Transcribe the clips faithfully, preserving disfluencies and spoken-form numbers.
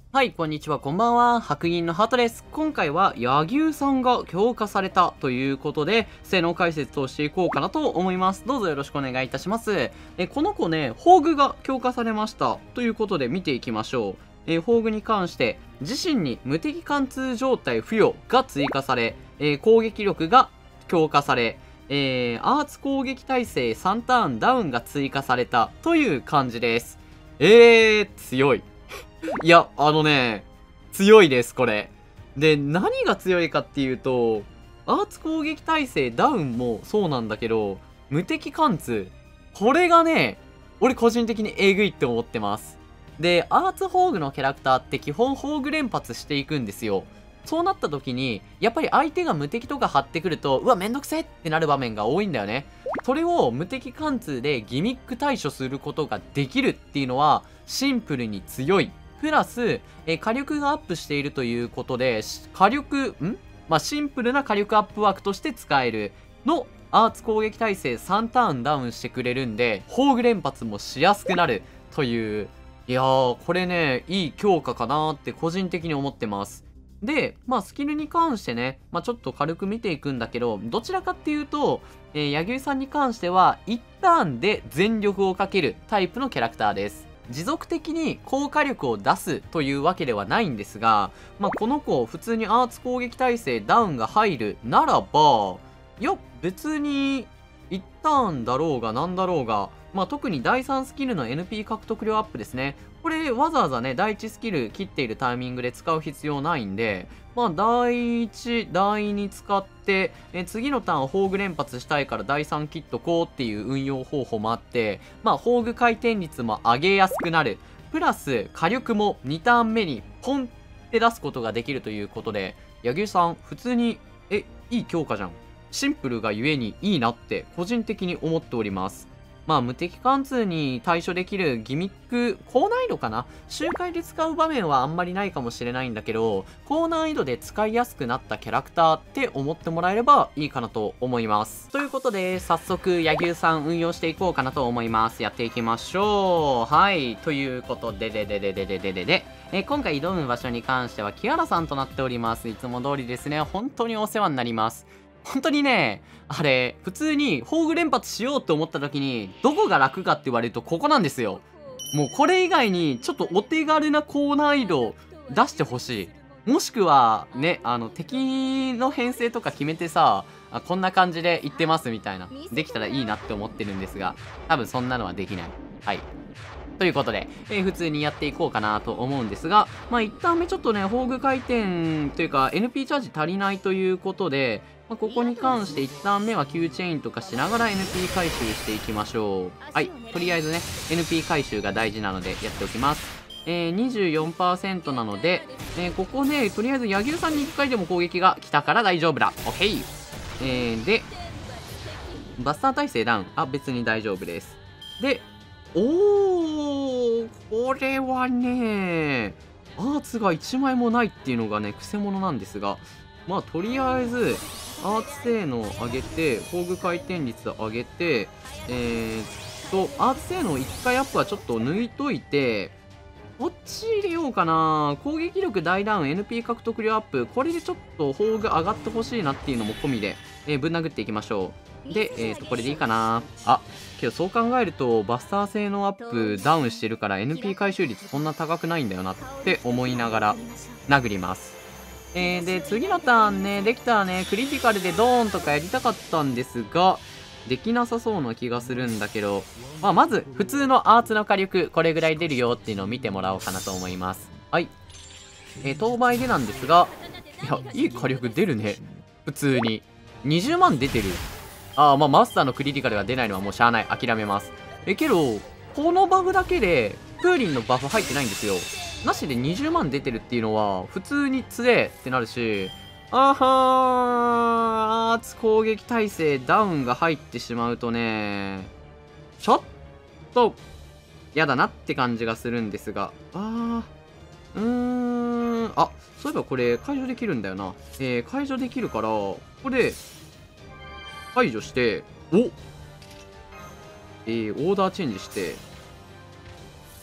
はい、こんにちは、こんばんは。白銀のハートです。今回は、柳生さんが強化されたということで、性能解説をしていこうかなと思います。どうぞよろしくお願いいたします。え、この子ね、宝具が強化されました。ということで見ていきましょう。えー、宝具に関して、自身に無敵貫通状態付与が追加され、えー、攻撃力が強化され、えー、アーツ攻撃耐性さんターンダウンが追加されたという感じです。えー、強い。いや、あのね、強いです、これ。で、何が強いかっていうと、アーツ攻撃耐性ダウンもそうなんだけど、無敵貫通。これがね、俺個人的にえぐいって思ってます。で、アーツ宝具のキャラクターって基本宝具連発していくんですよ。そうなった時に、やっぱり相手が無敵とか張ってくると、うわ、めんどくせえってなる場面が多いんだよね。それを無敵貫通でギミック対処することができるっていうのは、シンプルに強い。プラス、えー、火力がアップしているということで、火力、んまあ、シンプルな火力アップワークとして使えるのアーツ攻撃耐性さんターンダウンしてくれるんで、宝具連発もしやすくなるという、いやー、これね、いい強化かなーって個人的に思ってます。で、まあ、スキルに関してね、まあ、ちょっと軽く見ていくんだけど、どちらかっていうと、えー、柳生さんに関しては、いちターンで全力をかけるタイプのキャラクターです。持続的に高火力を出すというわけではないんですが、まあ、この子普通にアーツ攻撃耐性ダウンが入るならば、いや別にいちターンだろうがなんだろうが、まあ、特にだいさんスキルの エヌピー 獲得量アップですね。これわざわざね、だいいちスキル切っているタイミングで使う必要ないんで、まあ、だいいち、だいに使って、え次のターン宝具連発したいからだいさん切っとこうっていう運用方法もあって、まあ、宝具回転率も上げやすくなる。プラス、火力もにターン目にポンって出すことができるということで、柳生さん、普通に、え、いい強化じゃん。シンプルがゆえにいいなって個人的に思っております。まあ、無敵貫通に対処できるギミック、高難易度かな周回で使う場面はあんまりないかもしれないんだけど、高難易度で使いやすくなったキャラクターって思ってもらえればいいかなと思います。ということで、早速、柳生さん運用していこうかなと思います。やっていきましょう。はい。ということで、でででででででで、え今回挑む場所に関しては、キアラさんとなっております。いつも通りですね。本当にお世話になります。本当にね、あれ、普通に宝具連発しようって思った時に、どこが楽かって言われるとここなんですよ。もうこれ以外に、ちょっとお手軽な高難易度出してほしい。もしくは、ね、あの、敵の編成とか決めてさ、あ、こんな感じで言ってますみたいな、できたらいいなって思ってるんですが、多分そんなのはできない。はい。ということで、えー、普通にやっていこうかなと思うんですが、まあ、一旦目ちょっとね、宝具回転というか、エヌピー チャージ足りないということで、まあ、ここに関して一旦目は Q チェインとかしながら エヌピー 回収していきましょう。はい。とりあえずね、エヌピー 回収が大事なのでやっておきます。えー、にじゅうよんパーセント なので、えー、ここね、とりあえず柳生さんにいっかいでも攻撃が来たから大丈夫だ。オッケー。えー、で、バスター耐性ダウン。あ、別に大丈夫です。で、おー、これはね、アーツがいちまいもないっていうのがね、くせ者なんですが、まあ、とりあえず、アーツ性能上げて、宝具回転率上げて、えー、っと、アーツ性能いっかいアップはちょっと抜いといて、こっち入れようかな。攻撃力大ダウン、エヌピー 獲得量アップ。これでちょっと宝具上がってほしいなっていうのも込みで、えー、ぶん殴っていきましょう。で、えっ、ー、と、これでいいかな。あ、けどそう考えると、バスター性能アップダウンしてるから エヌピー 回収率そんな高くないんだよなって思いながら殴ります。えー、で、次のターンね、できたらね、クリティカルでドーンとかやりたかったんですが、できなさそうな気がするんだけど、まあ、まず、普通のアーツの火力、これぐらい出るよっていうのを見てもらおうかなと思います。はい。えー、当倍でなんですが、いや、いい火力出るね。普通に。にじゅうまん出てる。ああ、まあ、マスターのクリティカルが出ないのはもうしゃあない。諦めます。え、けど、このバフだけで、プーリンのバフ入ってないんですよ。なしでにじゅうまん出てるっていうのは、普通に強えってなるし、あはー、アーツ攻撃耐性ダウンが入ってしまうとね、ちょっと、嫌だなって感じがするんですが、あー、うーん、あ、そういえばこれ解除できるんだよな。えー、解除できるから、ここで、解除して、おえー、オーダーチェンジして、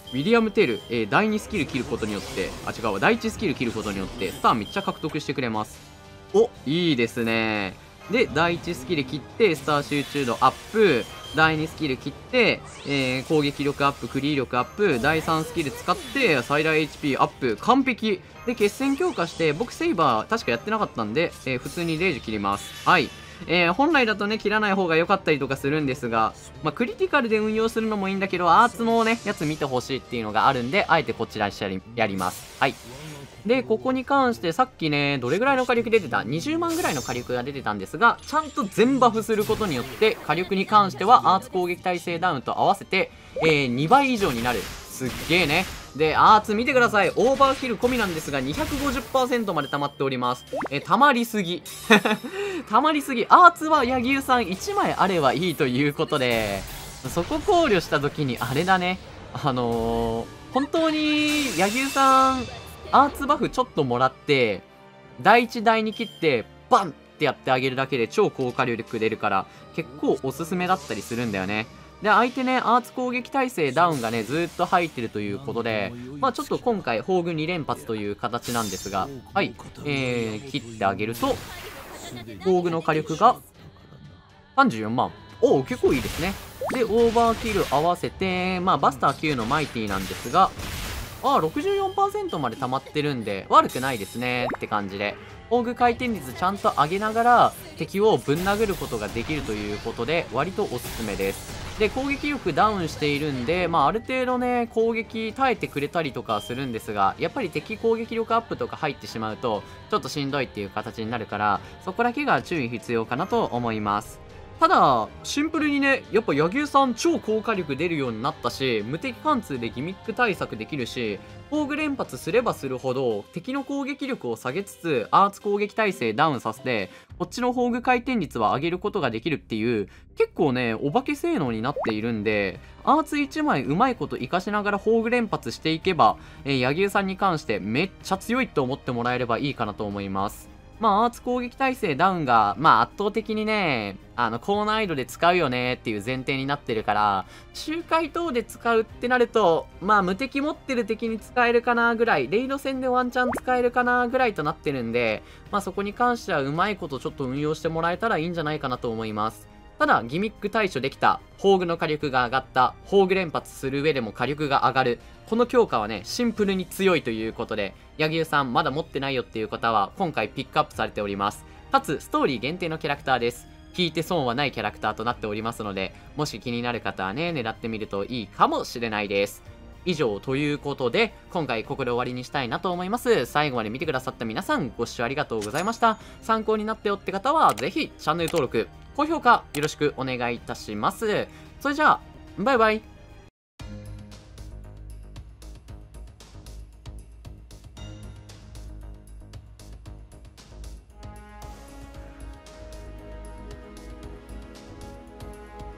ウィリアム・テル、えー、だいにスキル切ることによって、あ、違うわ、だいいちスキル切ることによって、スターめっちゃ獲得してくれます。お、いいですね。で、だいいちスキル切って、スター集中度アップ。だいにスキル切って、えー、攻撃力アップ、クリー力アップ。だいさんスキル使って、最大 エイチピー アップ。完璧。で、決戦強化して、僕セイバー確かやってなかったんで、えー、普通にレイジ切ります。はい。えー、本来だとね、切らない方が良かったりとかするんですが、まあ、クリティカルで運用するのもいいんだけど、アーツのね、やつ見てほしいっていうのがあるんで、あえてこちらやり、やります。はい。で、ここに関してさっきね、どれぐらいの火力出てた ?にじゅう 万ぐらいの火力が出てたんですが、ちゃんと全バフすることによって、火力に関してはアーツ攻撃耐性ダウンと合わせて、えー、にばい以上になる。すっげーね。で、アーツ見てください。オーバーキル込みなんですが、にひゃくごじゅっパーセント まで溜まっております。えー、溜まりすぎ。溜まりすぎ。アーツは柳生さんいちまいあればいいということで、そこ考慮した時にあれだね。あのー、本当に柳生さん、アーツバフちょっともらって、だいいち、だいに切って、バンってやってあげるだけで超高火力出るから、結構おすすめだったりするんだよね。で、相手ね、アーツ攻撃耐性ダウンがね、ずーっと入ってるということで、まあちょっと今回、宝具に連発という形なんですが、はい、えー、切ってあげると、宝具の火力がさんじゅうよんまん。おお、結構いいですね。で、オーバーキル合わせて、まあバスターきゅうのマイティなんですが、ああ、ろくじゅうよんパーセント まで溜まってるんで、悪くないですねって感じで。宝具回転率ちゃんと上げながら、敵をぶん殴ることができるということで、割とおすすめです。で、攻撃力ダウンしているんで、まあ、ある程度ね、攻撃耐えてくれたりとかするんですが、やっぱり敵攻撃力アップとか入ってしまうと、ちょっとしんどいっていう形になるから、そこだけが注意必要かなと思います。ただ、シンプルにね、やっぱ柳生さん超高火力出るようになったし、無敵貫通でギミック対策できるし、宝具連発すればするほど、敵の攻撃力を下げつつ、アーツ攻撃耐性ダウンさせて、こっちの宝具回転率は上げることができるっていう、結構ね、お化け性能になっているんで、アーツいちまいうまいこと活かしながら宝具連発していけば、えー、柳生さんに関してめっちゃ強いと思ってもらえればいいかなと思います。まあ、アーツ攻撃耐性ダウンが、まあ、圧倒的にね、あの、高難易度で使うよねっていう前提になってるから、周回等で使うってなると、まあ、無敵持ってる敵に使えるかなぐらい、レイド戦でワンチャン使えるかなぐらいとなってるんで、まあ、そこに関してはうまいことちょっと運用してもらえたらいいんじゃないかなと思います。ただ、ギミック対処できた、宝具の火力が上がった、宝具連発する上でも火力が上がる、この強化はね、シンプルに強いということで、柳生さんまだ持ってないよっていう方は、今回ピックアップされております。かつ、ストーリー限定のキャラクターです。引いて損はないキャラクターとなっておりますので、もし気になる方はね、狙ってみるといいかもしれないです。以上ということで、今回ここで終わりにしたいなと思います。最後まで見てくださった皆さん、ご視聴ありがとうございました。参考になったよって方は、ぜひチャンネル登録、高評価よろしくお願いいたします。それじゃあ、バイバイ。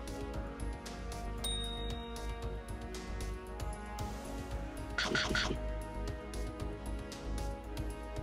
はいはいはい。